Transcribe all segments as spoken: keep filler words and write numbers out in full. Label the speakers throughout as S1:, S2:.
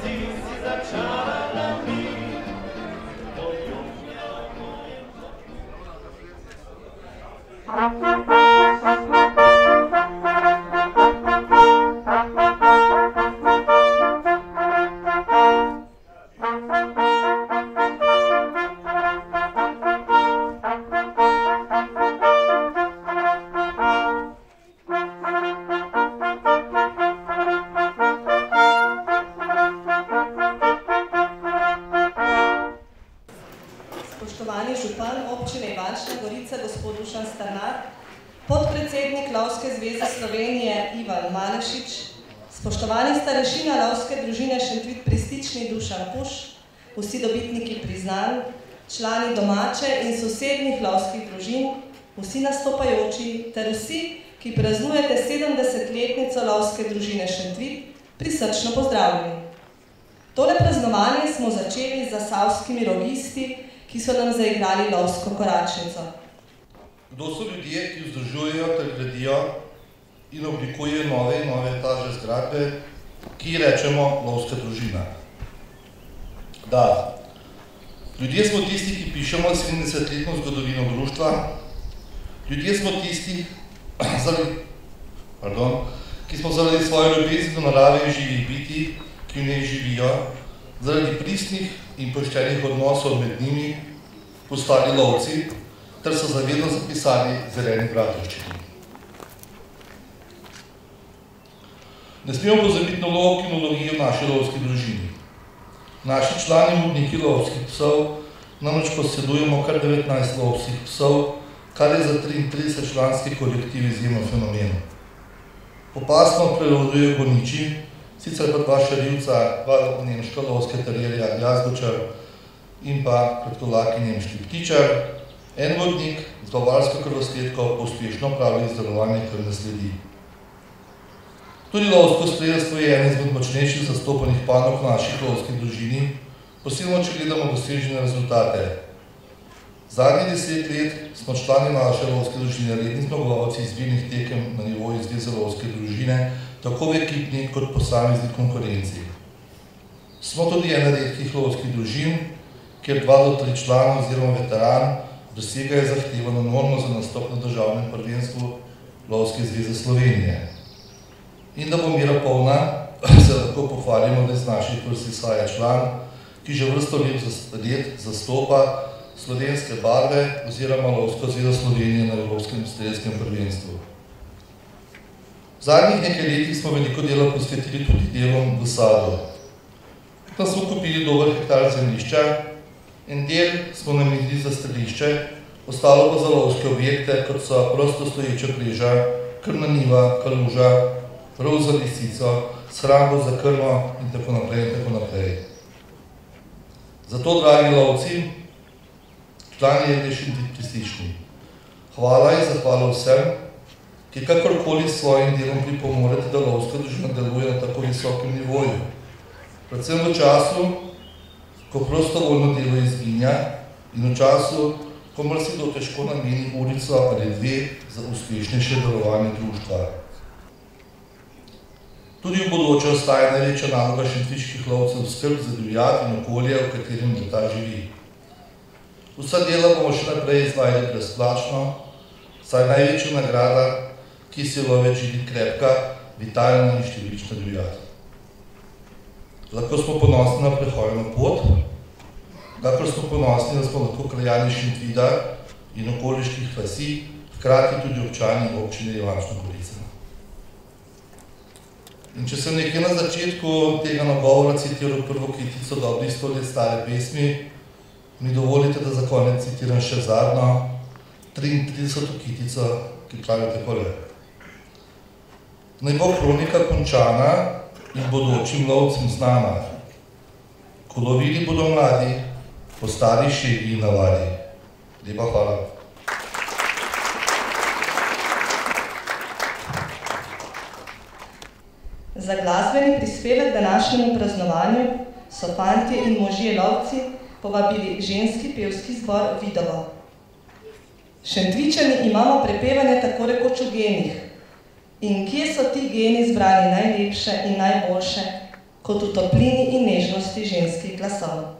S1: Spoštovani župan občine Ivančna Gorica, gospod Dušan Strnar, podpredsednik Lovske zveze Slovenije Ivan Manešič, spoštovani starešina Lovske družine Šentvid pri Stični Dušan Puš, vsi dobitniki priznanj, člani domače in sosednjih lovskih družin, vsi nastopajoči ter vsi, ki praznujete sedemdesetletnico Lovske družine Šentvid, prisrčno pozdravljeni. Tole praznovanje smo začeli z zasavskimi rogisti, ki so nam zaigrali lovsko koračnico.
S2: Kdo so ljudje, ki vzdržujejo ter gradijo in oblikujejo nove in nove etaže zgradbe, ki rečemo lovska družina? Da, ljudje smo tisti, ki pišemo sedemdesetletno zgodovino društva, ljudje smo tisti, pardon, ki smo zaradi svoje ljubezni do narave in živih bitij, ki v njej živijo, zaradi pristnih in poštenih odnosov med njimi postali lovci, ter so zavedno zapisali zeleni bratovščini. Ne smemo pozabiti na lov kinologijo v naši lovski družini. Naši člani vodniki lovskih psov namreč posedujemo kar devetnajst lovskih psov, kar je za triintrideset članski kolektiv izjemno fenomen. Popasno prevladujejo goniči, sicer pa dva šarivca, dva nemška lovska terjerja, jazdočar in pa kratkolaki nemški ptičar, en vodnik z bavarsko krvosledko uspešno opravlja izdelovanje krvne sledi. Tudi lovsko strelstvo je ena izmed močnejših zastopanih panog v naši lovski družini, posebno če gledamo dosežene rezultate. Zadnjih deset let smo člani naše lovske družine redni zmagovalci izbirnih tekem na nivoju Zveze lovske družine, tako v ekipni kot posamezni konkurenci. Smo tudi ena redkih lovskih družin, kjer dva do tri člana oziroma veteran dosegajo zahtevano normo za nastop na državnem prvenstvu Lovske zveze Slovenije. In da bo mera polna, se lahko pohvalimo, da iz naših vrst izhaja član, ki že vrsto let zastopa slovenske barve oziroma Lovsko zvezo Slovenije na Evropskem strelskem prvenstvu. V zadnjih nekaj letih smo veliko dela posvetili tudi delom v sadu. Tam smo kupili dober hektar zemljišča, en del smo namenili za strelišče, ostalo pa za lovske objekte, kot so prosto stoječa mreža, krmna njiva, kaluža, rov za lisico, shrambo za krmo in tako naprej in tako naprej. Zato, dragi lovci, člani je Šentvid pri Stični, hvala in zahvala vsem, ki kakorkoli s svojim delom pripomorete, da lovska družina deluje na tako visokem nivoju. Predvsem v času, ko prostovoljno delo izginja in v času, ko marsikdo težko nameni ulico ali dve za uspešnejše delovanje društva. Tudi v bodoče ostaja največja naloga šentviških lovcev skrb za divjad in okolje, v katerem ta živi. Vsa dela bomo še naprej izvajali brezplačno, saj največja nagrada, ki se love želi krepka, vitalna in številčna divjad. Lahko smo ponosni na prehojeno pot, kakor smo ponosni, da smo lahko krajani Šentvida in okoliških vasi, hkrati tudi občani občine Ivančna Gorica. In če sem nekje na začetku tega nagovora citiral prvo kitico dobrih sto let stare pesmi, mi dovolite, da za konec citiram še zadnjo, triintrideseto kitico, ki pravi takole. Naj bo kronika končana in bodočim lovcem znana. Ko lovili bodo mladi, po stari šegi in navadi. Lepa hvala.
S1: Za glasbeni prispevek današnjemu praznovanju so fantje in možje lovci povabili ženski pevski zbor Vidovo. Šentvičani imamo prepevanje tako rekoč v genih. In kje so ti geni zbrani najlepše in najboljše, kot v toplini in nežnosti ženskih glasov.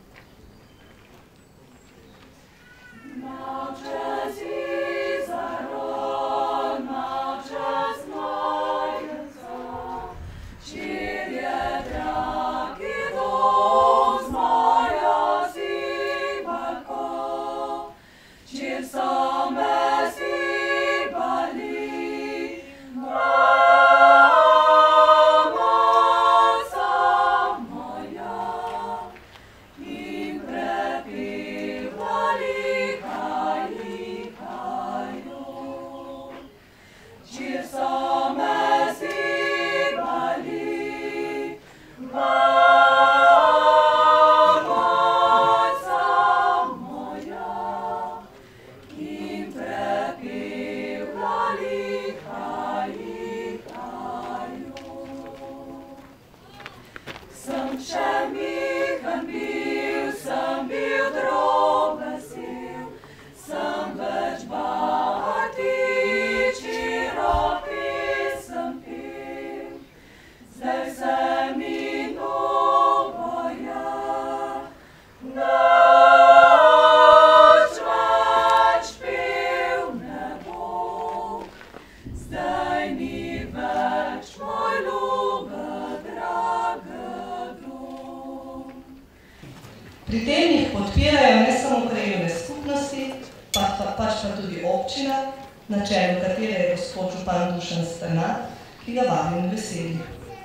S1: Pri tem jih podpirajo ne samo krajevne skupnosti, pač pa tudi občina, na čelu katere je gospod župan Dušan Strnad, ki ga vabim k besedi.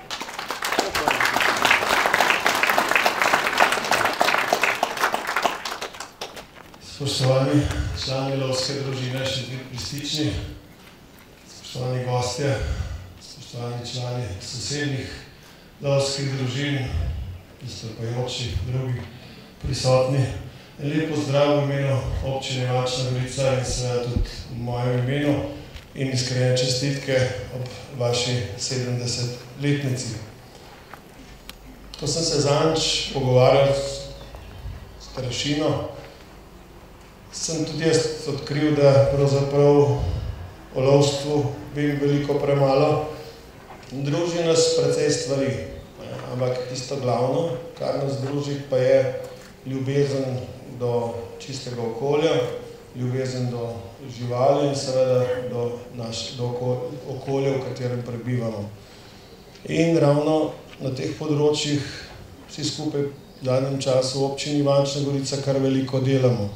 S3: Spoštovani člani lovske družine Šentvit pri Stični, spoštovani gostje, spoštovani člani sosednjih lovskih družin, nastopajoči, drugi prisotni. Lep pozdrav v imenu občine Ivančna Gorica in seveda tudi v mojem imenu in iskrene čestitke ob vaši sedemdesetletnici. Ko sem se zadnjič pogovarjal s starešino, sem tudi jaz odkril, da pravzaprav o lovstvu vem veliko premalo. Druži nas precej stvari, ampak tisto glavno, kar nas druži, pa je ljubezen do čistega okolja, ljubezen do živali in seveda do, naš, do okolja, v katerem prebivamo. In ravno na teh področjih vsi skupaj v zadnjem času v občini Ivančna Gorica kar veliko delamo.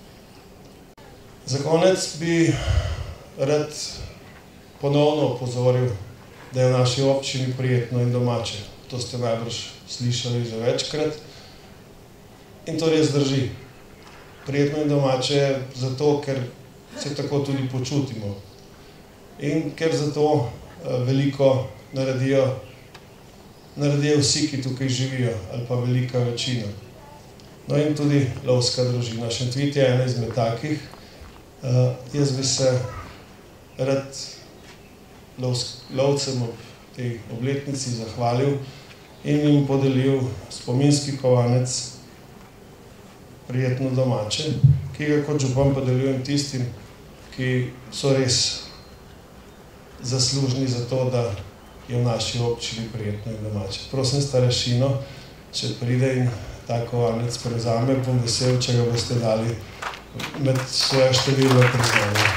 S3: Za konec bi rad ponovno opozoril, da je v naši občini prijetno in domače. To ste najbrž slišali že večkrat. In to res drži. Prijetno in domače zato, ker se tako tudi počutimo. In ker zato veliko naredijo, naredijo vsi, ki tukaj živijo, ali pa velika večina. No in tudi lovska družina Šentvit je ena izmed takih. Uh, jaz bi se rad lovcem ob tej obletnici zahvalil in jim podelil spominski kovanec Prijetno domače, ki ga kot župan podeljujem tistim, ki so res zaslužni za to, da je v naši občini prijetno in domače. Prosim starešino, če pride in ta kovanec prevzame, bom vesel, če ga boste dali med svoje številne priznanje.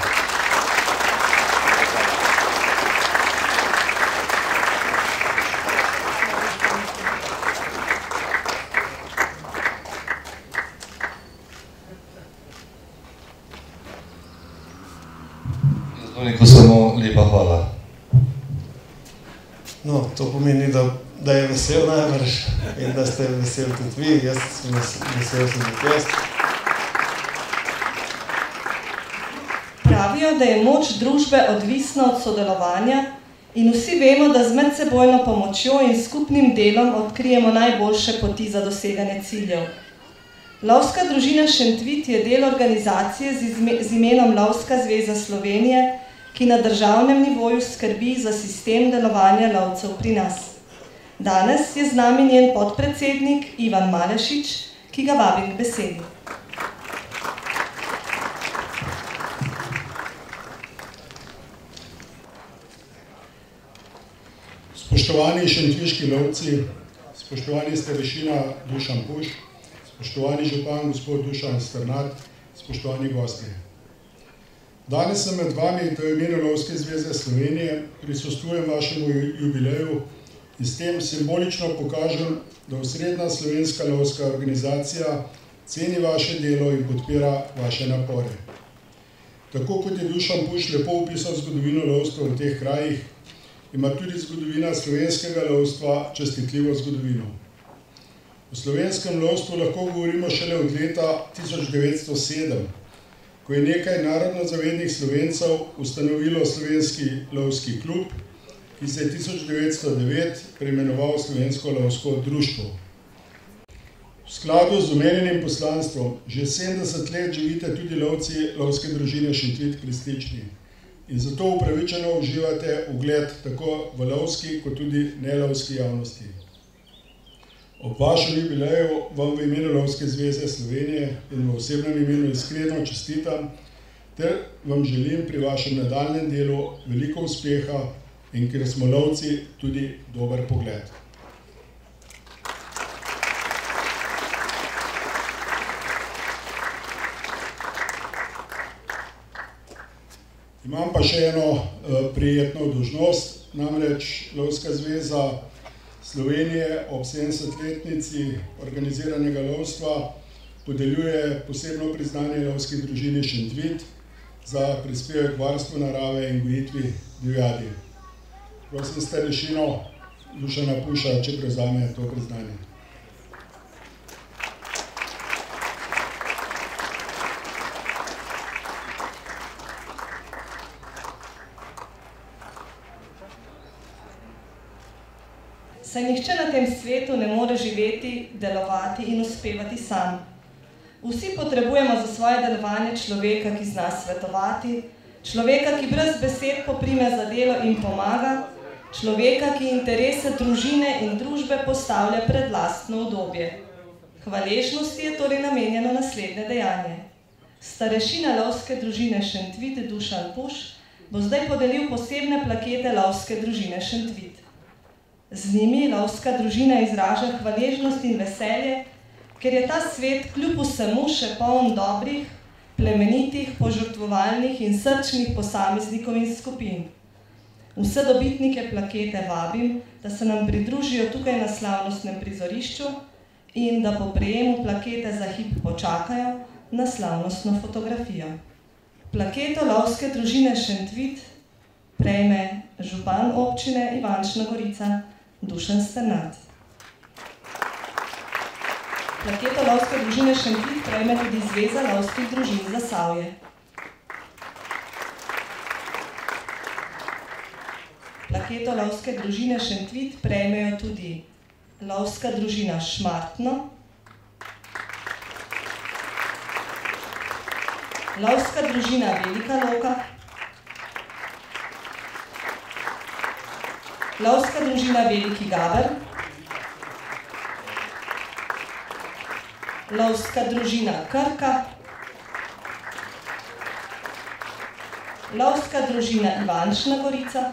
S2: Zato samo lepa hvala.
S3: No, to pomeni, da, da je vesel najbrž in da ste vesel tudi vi, jaz sem vesel sem tudi jaz.
S1: Pravijo, da je moč družbe odvisna od sodelovanja in vsi vemo, da z medsebojno pomočjo in skupnim delom odkrijemo najboljše poti za doseganje ciljev. Lovska družina Šentvit je del organizacije z imenom Lovska zveza Slovenije, ki na državnem nivoju skrbi za sistem delovanja lovcev pri nas. Danes je z nami njen podpredsednik Ivan Malešič, ki ga vabim k besedi.
S4: Spoštovani šentviški lovci, spoštovani starešina Dušan Puš, spoštovani župan gospod Dušan Strnad, spoštovani gostje. Danes sem med vami, to je imenu Lovske zveze Slovenije, prisostvujem vašemu jubileju in s tem simbolično pokažem, da osrednja slovenska lovska organizacija ceni vaše delo in podpira vaše napore. Tako kot je Dušan Puš lepo opisal zgodovino lovstva v teh krajih, ima tudi zgodovina slovenskega lovstva častitljivo zgodovino. O slovenskem lovstvu lahko govorimo šele od leta tisoč devetsto sedem, ko je nekaj narodno zavednih Slovencev ustanovilo Slovenski lovski klub, ki se je tisoč devetsto devet preimenoval Slovensko lovsko društvo. V skladu z omenjenim poslanstvom že sedemdeset let živite tudi lovci lovske družine Šentvid pri Stični in zato upravičeno uživate ugled tako v lovski kot tudi nelovski javnosti. Ob vašem jubileju vam v imenu Lovske zveze Slovenije in v osebnem imenu iskreno čestitam ter vam želim pri vašem nadaljnjem delu veliko uspeha in ker smo lovci tudi dober pogled. Imam pa še eno uh, prijetno dolžnost, namreč Lovska zveza Slovenije ob sedemdesetletnici organiziranega lovstva podeljuje posebno priznanje lovski družini Šentvid za prispevek k varstvu narave in gojitvi divjadi. Prosim starešino Dušana Puša, če prevzame to priznanje.
S1: Saj nihče na tem svetu ne more živeti, delovati in uspevati sam. Vsi potrebujemo za svoje delovanje človeka, ki zna svetovati, človeka, ki brez besed poprime za delo in pomaga, človeka, ki interese družine in družbe postavlja pred lastno udobje. Hvaležnosti je torej namenjeno naslednje dejanje. Starešina lovske družine Šentvid Dušan Puš bo zdaj podelil posebne plakete lovske družine Šentvid. Z njimi lovska družina izraža hvaležnost in veselje, ker je ta svet kljub vsemu še poln dobrih, plemenitih, požrtvovalnih in srčnih posameznikov in skupin. Vse dobitnike plakete vabim, da se nam pridružijo tukaj na slavnostnem prizorišču in da po prejemu plakete za hip počakajo na slavnostno fotografijo. Plaketo lovske družine Šentvid prejme župan občine Ivančna Gorica Dušan Strnad. Plaketo lovske družine Šentvid prejme tudi Zveza lovskih družin Zasavje. Plaketo lovske družine Šentvid prejmejo tudi lovska družina Šmartno, lovska družina Velika Loka, lovska družina Veliki Gaber, lovska družina Krka, lovska družina Ivančna Gorica,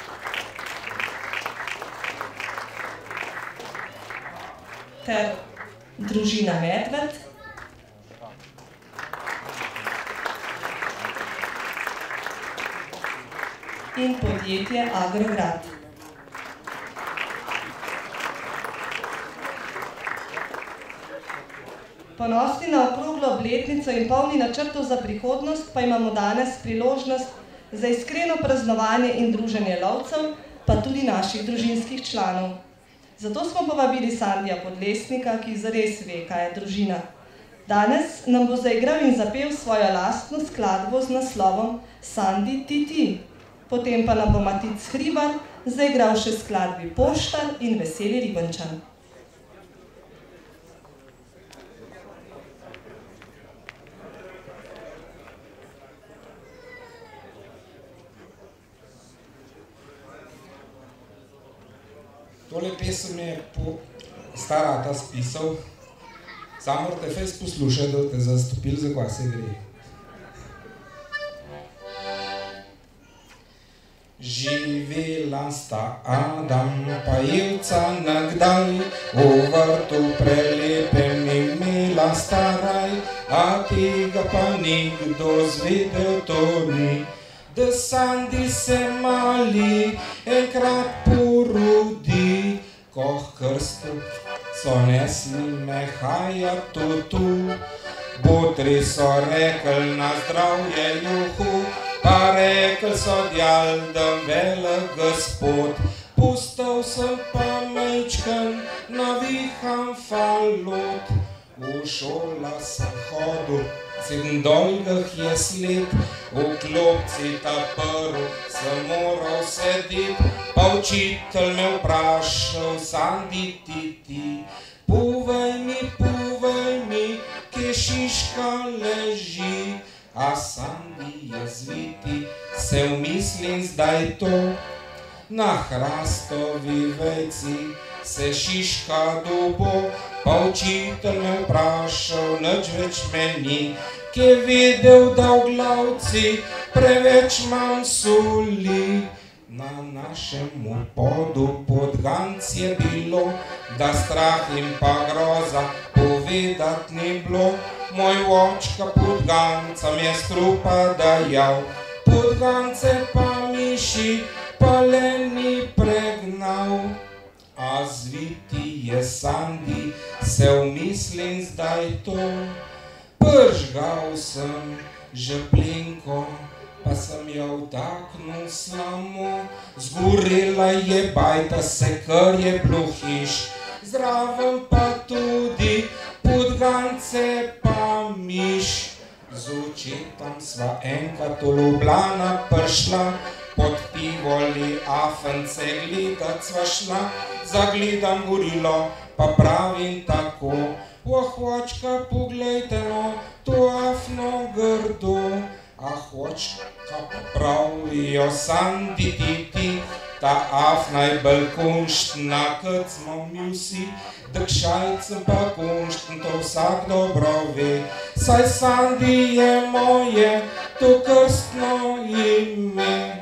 S1: ter družina Medved, in podjetje Agrograd. Ponosni na okroglo obletnico in polni načrtov za prihodnost pa imamo danes priložnost za iskreno praznovanje in druženje lovcev, pa tudi naših družinskih članov. Zato smo povabili Sandija Podlesnika, ki zares ve, kaj je družina. Danes nam bo zaigral in zapel svojo lastno skladbo z naslovom Sandi, ti, ti. Potem pa nam bo Matic Hribar zaigral še skladbi Poštar in Veseli Ribančan.
S5: Tole pesem je po stara ta spisal, samo morate fejst poslušati, da te zastopili, za kaj se gre. Živela sta Adam pa Ivca nakdaj, v vrtu prelepem imela sta raj, a tega pa nikdo zvedel to ni. Da Sandi se mali enkrat porodi, ko h krstu so nesli Mehaja tutu. Botri so rekli na zdravje juhu, pa rekli so djal, da velik gospod. Pustal sem pa majčken navihan falot. V šola sem hodil, sedem dolgih je sled, v klopci ta prv sem moral sedit, pa učitelj me vprašal, Sandi ti ti, povej mi, povej mi, kje Šiška leži. A Sandi jezviti se vmislim zdaj to, na hrastovi vejci se Šiška dubo, pa učitelj me vprašal, nič več meni, ki je vedel, da v glavci preveč manj soli. Na našem podu podganc je bilo, da strah in pa groza povedat ni bilo. Moj očka podgancam je strupa dajal, podgance pa miši pa le ni pregnal. A zviti je Sandi, se vmislim zdaj to, pržgal sem žeplinko, pa sem jo vtaknil slamo, zgorela je bajta, se kar je bluhiš, zraven pa tudi podgance pa miš. Z očetom sva enkrat v Ljubljana prišla, pod Tivoli afence gledat sva šla, zagledam gorilo, pa pravim tako, oh, očka, poglejte no, to afno grdo. Ah, očka, pravijo, Sandi ti ti, ta afna je bolj kunštna, kot smo mi vsi, da k šajcem pa kunštn, to vsak dobro ve. Saj Sandi je moje to krstno ime.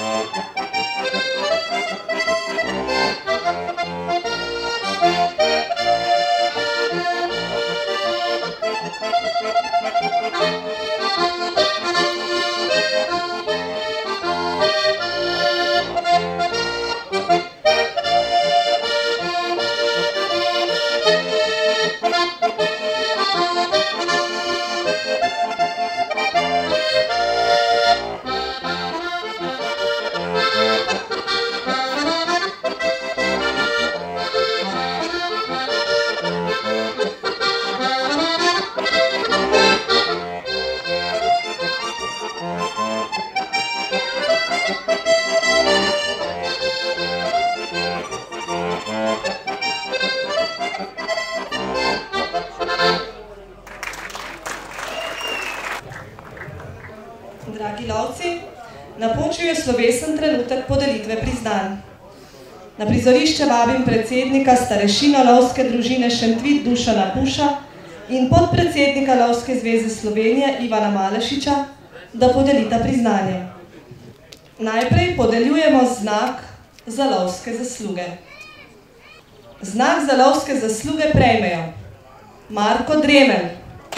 S1: Dragi lovci, napočil je slovesen trenutek podelitve priznanj. Na prizorišče vabim predsednika starešina lovske družine Šentvid Dušana Puša in podpredsednika Lovske zveze Slovenije Ivana Malešiča, da podelita priznanje. Najprej podeljujemo znak za lovske zasluge. Znak za lovske zasluge prejmejo Marko Dremelj,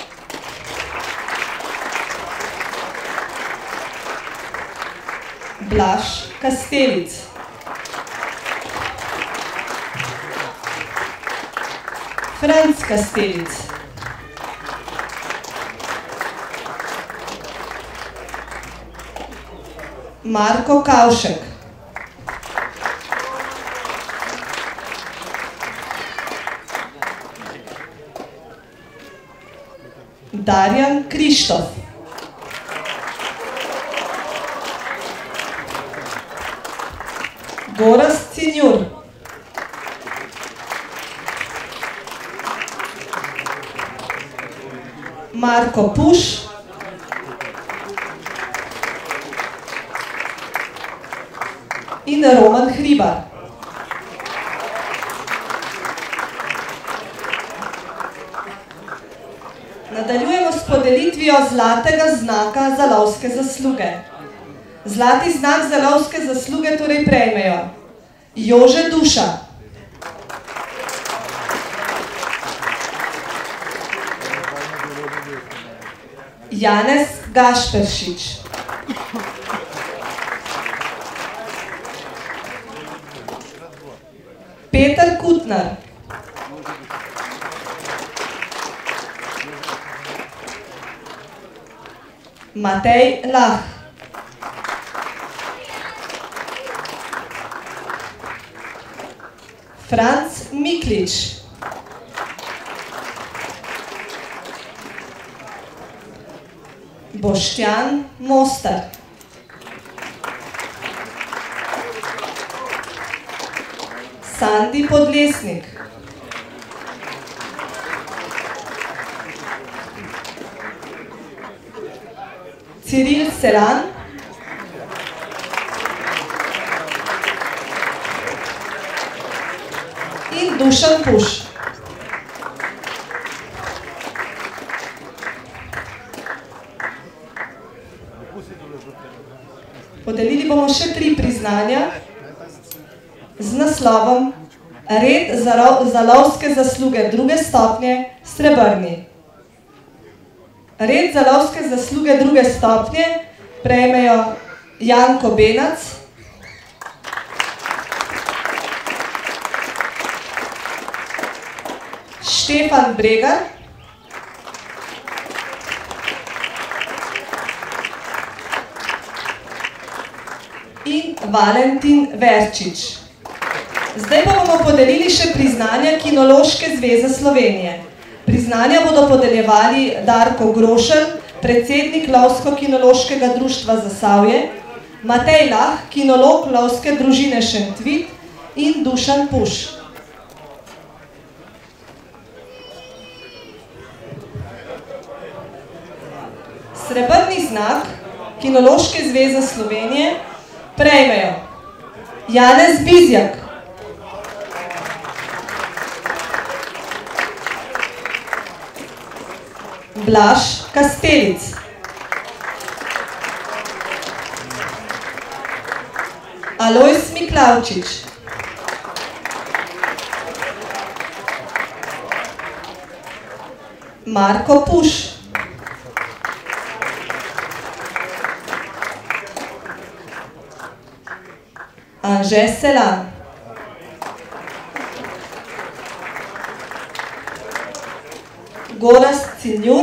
S1: Blaž Kastelic, Franc Kastelic, Marko Kavšek, Darjan Krištof, Gorazd Cinjur, Marko Puš, in Roman Hribar. Nadaljujemo s podelitvijo zlatega znaka za lovske zasluge. Zlati znak za lovske zasluge torej prejmejo Jože Duša, Janez Gašperšič, Peter Kutnar, Matej Lah, Franc Miklič, Boštjan Mostar, Sandi Podlesnik, Ciril Selan, in Dušan Puš. Podelili bomo še tri priznanja z naslovom Red za, za lovske zasluge druge stopnje srebrni. Red za lovske zasluge druge stopnje prejmejo Janko Benac, Štefan Bregar, in Valentin Verčič. Zdaj pa bomo podelili še priznanja Kinološke zveze Slovenije. Priznanja bodo podeljevali Darko Grošelj, predsednik Lovsko-kinološkega društva Zasavje, Matej Lah, kinolog Lovske družine Šentvid in Dušan Puš. Srebrni znak Kinološke zveze Slovenije prejmejo Janez Bizjak, Blaž Kastelic, Alojz Miklavčič. Marko Puš. Anže Selan. Gorazd Cinjur.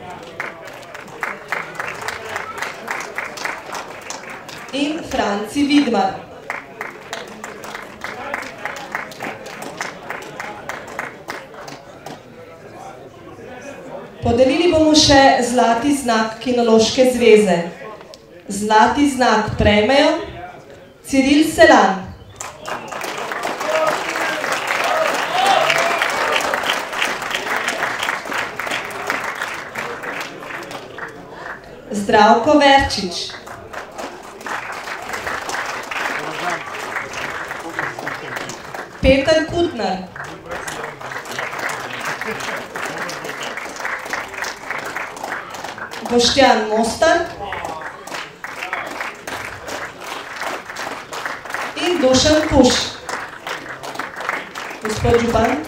S1: In Franci Vidmar. Podelili bomo še zlati znak Kinološke zveze. Zlati znak prejmejo Ciril Selan. Zdravko Verčič. Peter Kutner. Boštjan Mostar. In Dušan Puš. Gospod župan.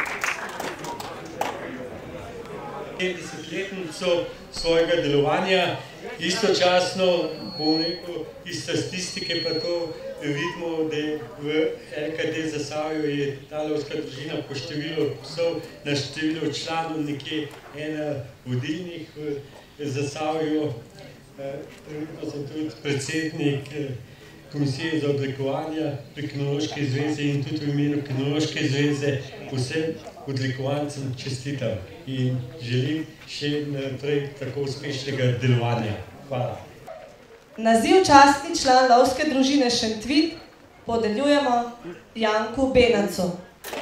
S6: Desetletnico svojega delovanja, istočasno, bom rekel, iz statistike pa to vidimo, da v L K D Zasavju je ta lovska družina po številu psov na število članov nekje ena vodilnih v Zasavju. Trenutno sem tudi predsednik Komisije za odlikovanja pri Kinološki zvezi in tudi v imenu Kinološke zveze vsem odlikovancem čestitam in želim še naprej tako uspešnega delovanja. Hvala.
S1: Naziv častni član lovske družine Šentvid podeljujemo Janku Benacu.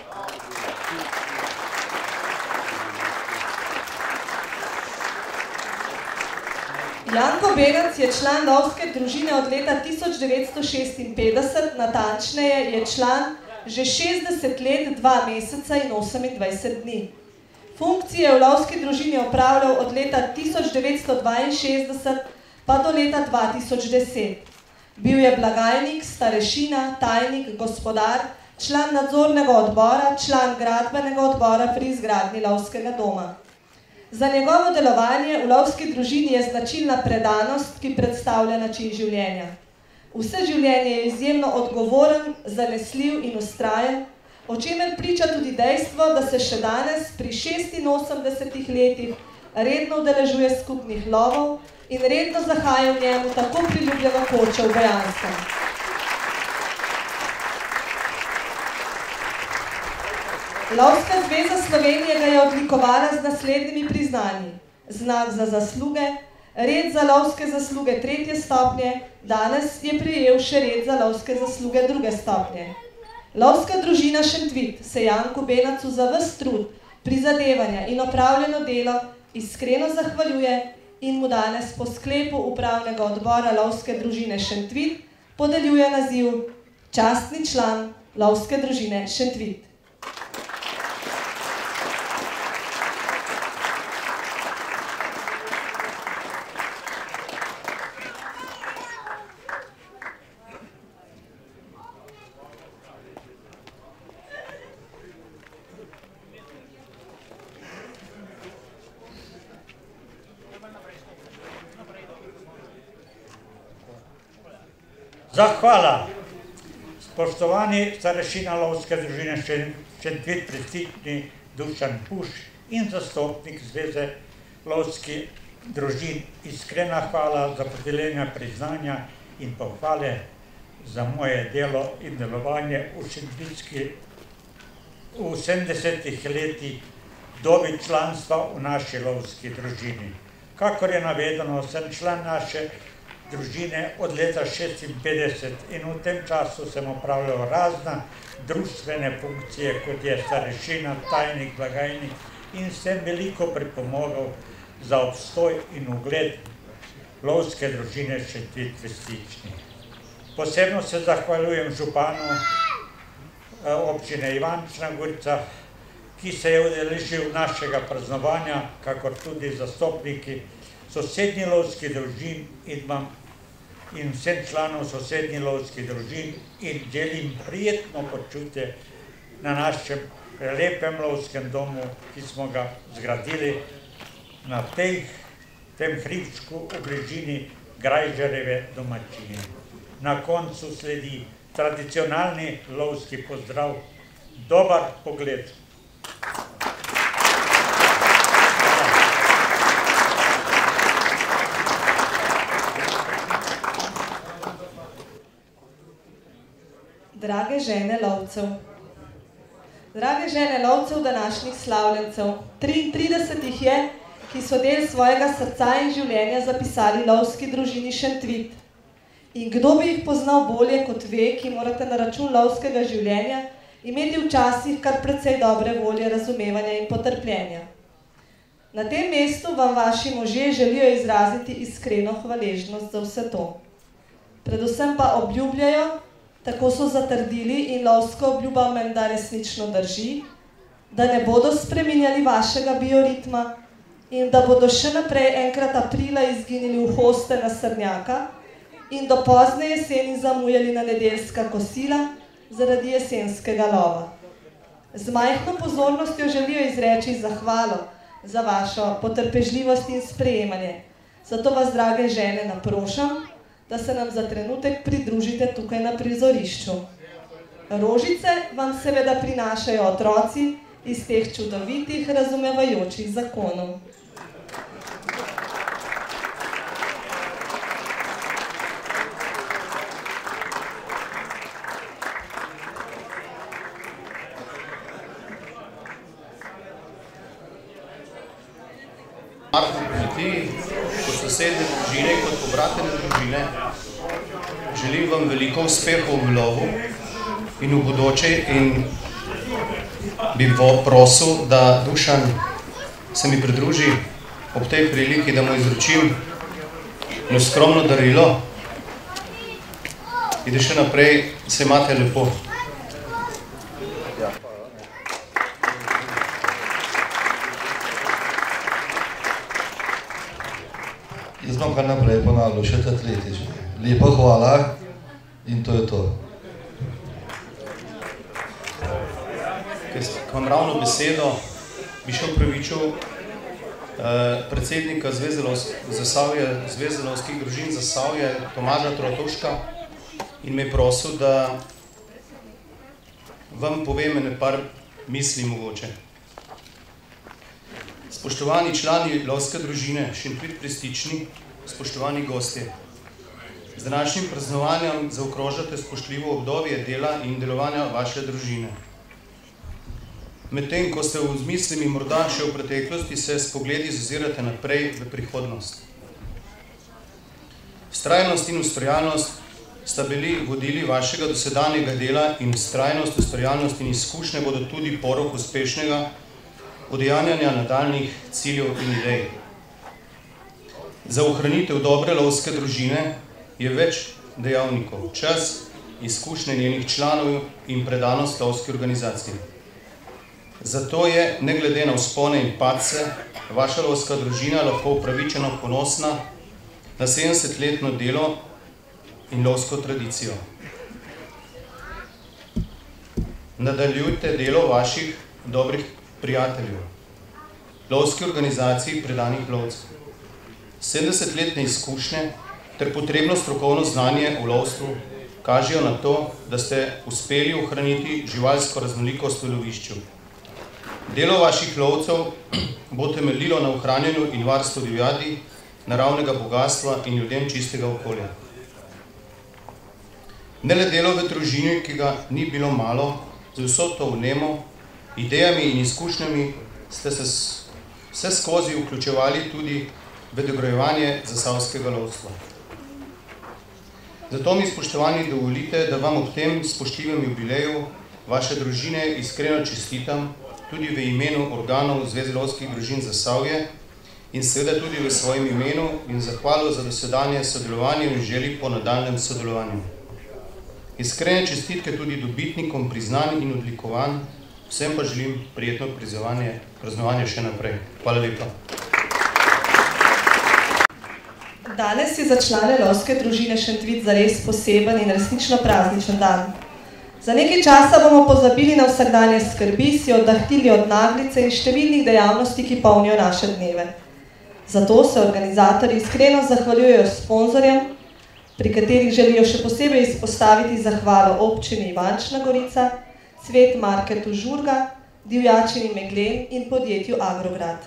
S1: Janko Benac je član lovske družine od leta tisoč devetsto šestinpetdeset, natančneje je član že šestdeset let, dva meseca in osemindvajset dni. Funkcije v lovski družini opravljal od leta tisoč devetsto dvainšestdeset pa do leta dva tisoč deset. Bil je blagajnik, starešina, tajnik, gospodar, član nadzornega odbora, član gradbenega odbora pri izgradnji lovskega doma. Za njegovo delovanje v lovski družini je značilna predanost, ki predstavlja način življenja. Vse življenje je izjemno odgovoren, zanesljiv in vztrajen, o čemer priča tudi dejstvo, da se še danes pri šestinosemdesetih letih redno udeležuje skupnih lovov in redno zahaja v njemu tako priljubljena koča v Bojanskem. Lovska zveza Slovenije ga je odlikovala z naslednjimi priznanji. Znak za zasluge, red za lovske zasluge tretje stopnje, danes je prejel še red za lovske zasluge druge stopnje. Lovska družina Šentvid se Janku Benacu za ves trud, prizadevanja in opravljeno delo iskreno zahvaljuje in mu danes po sklepu upravnega odbora lovske družine Šentvid podeljuje naziv častni član lovske družine Šentvid.
S7: Zahvala. Spoštovani starešina lovske družine Šentvid, predsednik Dušan Puš in zastopnik Zveze lovskih družin, iskrena hvala za podeljenje priznanja in pohvale za moje delo in delovanje v Šentvidski v sedemdesetih letih dobi članstva v naši lovski družini. Kakor je navedeno, sem član naše družine od leta šestinpetdeset in v tem času sem opravljal razna društvene funkcije, kot je starešina, tajnik, blagajnik in sem veliko pripomogel za obstoj in ugled lovske družine Šentvid v Stični. Posebno se zahvaljujem županu občine Ivančna Gorica, ki se je udeležil našega praznovanja, kakor tudi zastopniki sosednjih lovskih družin in vam in vsem članom sosednjih lovskih družin in želim prijetno počutje na našem lepem lovskem domu, ki smo ga zgradili na tej, tem hribčku v bližini Grajžarjeve domačine. Na koncu sledi tradicionalni lovski pozdrav. Dobar pogled!
S1: Drage žene lovcev, drage žene lovcev današnjih slavljencev, triintrideset jih je, ki so del svojega srca in življenja zapisali lovski družini Šentvid. In kdo bi jih poznal bolje kot ve, ki morate na račun lovskega življenja imeti včasih kar precej dobre volje, razumevanja in potrpljenja. Na tem mestu vam vaši možje želijo izraziti iskreno hvaležnost za vse to. Predvsem pa obljubljajo, tako so zatrdili in lovska obljuba menda resnično drži, da ne bodo spreminjali vašega bioritma in da bodo še naprej enkrat aprila izginili v hoste na srnjaka in do pozne jeseni zamujali na nedeljska kosila zaradi jesenskega lova. Z majhno pozornostjo želijo izreči zahvalo za vašo potrpežljivost in sprejemanje. Zato vas, drage žene, naprošam, da se nam za trenutek pridružite tukaj na prizorišču. Rožice vam seveda prinašajo otroci iz teh čudovitih, razumevajočih zakonov.
S8: Kot sosedne družine, kot pobratene družine, želim vam veliko uspehov v lovu in v bodoče in bi prosil, da Dušan se mi pridruži ob tej priliki, da mu izročim eno skromno darilo in da še naprej se imate lepo.
S2: Jaz bom kar naprej ponavljal, še ta tretjič. Lepa hvala in to je to.
S8: Ko vam ravno besedo, bi še upravičil predsednika Zveze lovskih družin Zasavje, Tomaža Trotovška, in me je prosil, da vam povem ene par misli mogoče. Spoštovani člani lovske družine Šentvid pri Stični, spoštovani gostje, z današnjim praznovanjem zaokrožate spoštljivo obdobje dela in delovanja vaše družine. Medtem, ko ste z mislimi morda še v preteklosti, se s pogledi zazirate naprej v prihodnost. Vztrajnost in ustvarjalnost sta bili vodili vašega dosedanjega dela in vztrajnost, ustvarjalnost in izkušnje bodo tudi porok uspešnega udejanjanja nadaljnih ciljev in idej. Za ohranitev dobre lovske družine je več dejavnikov, čas, izkušnje njenih članov in predanost lovski organizaciji. Zato je, ne glede na vzpone in padce, vaša lovska družina lahko upravičeno ponosna na sedemdesetletno delo in lovsko tradicijo. Nadaljujte delo vaših dobrih prijateljev, lovski organizaciji predanih lovcev. sedemdesetletne izkušnje ter potrebno strokovno znanje v lovstvu kažejo na to, da ste uspeli ohraniti živalsko raznolikost v lovišču. Delo vaših lovcev bo temeljilo na ohranjanju in varstvu divjadi, naravnega bogatstva in ljudem čistega okolja. Ne le delo v družini, ki ga ni bilo malo, z vso to vnemo, idejami in izkušnjami ste se vse skozi vključevali tudi v dograjevanje zasavskega lovstva. Zato mi, spoštovani, dovolite, da vam ob tem spoštljivem jubileju vaše družine iskreno čestitam tudi v imenu organov Zveze lovskih družin Zasavje in seveda tudi v svojem imenu in zahvalo za dosedanje sodelovanje in želi po nadaljnjem sodelovanju. Iskrene čestitke tudi dobitnikom priznanj in odlikovanj, vsem pa želim prijetno praznovanje še naprej. Hvala lepa.
S1: Danes je za člane lovske družine Šentvid zares poseben in resnično prazničen dan. Za nekaj časa bomo pozabili na vsakdanje skrbi, si oddahnili od naglice in številnih dejavnosti, ki polnijo naše dneve. Zato se organizatorji iskreno zahvaljujejo sponzorjem, pri katerih želijo še posebej izpostaviti zahvalo občini Ivančna Gorica, Cvet Marketu Žurga, Divjačini Meglen in podjetju Agrograd.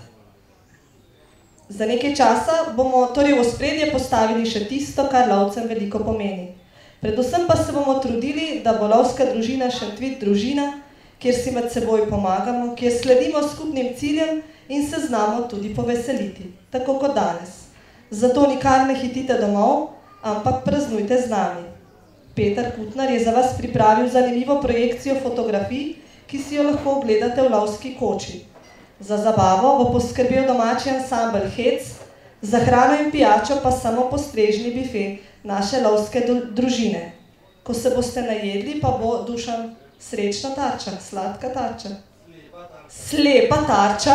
S1: Za nekaj časa bomo torej v ospredje postavili še tisto, kar lovcem veliko pomeni. Predvsem pa se bomo trudili, da bo lovska družina Šentvid družina, kjer si med seboj pomagamo, kjer sledimo skupnim ciljem in se znamo tudi poveseliti, tako kot danes. Zato nikar ne hitite domov, ampak praznujte z nami. Peter Kutnar je za vas pripravil zanimivo projekcijo fotografij, ki si jo lahko ogledate v lovski koči. Za zabavo bo poskrbel domači ansambel Hec, za hrano in pijačo pa samo postrežni bife naše lovske družine. Ko se boste najedli, pa bo Dušan srečna tarča, sladka tarča. Slepa tarča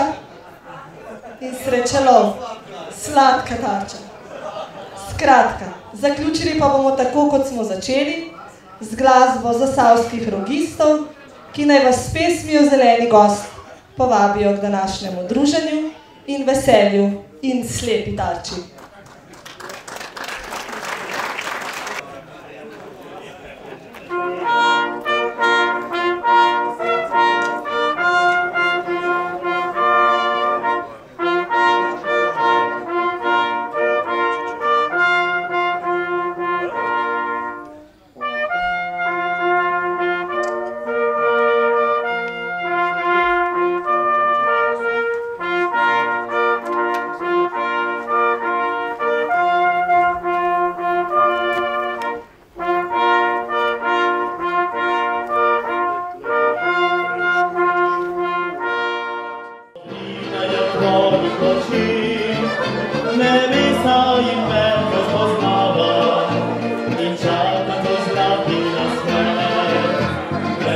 S1: in srečelov, sladka tarča. Skratka, zaključili pa bomo tako, kot smo začeli, z glasbo zasavskih rogistov, ki naj vas s pesmijo Zeleni gost povabijo k današnjemu druženju in veselju in slepi tarči.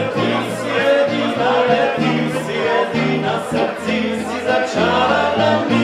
S9: Srci si začala na mi.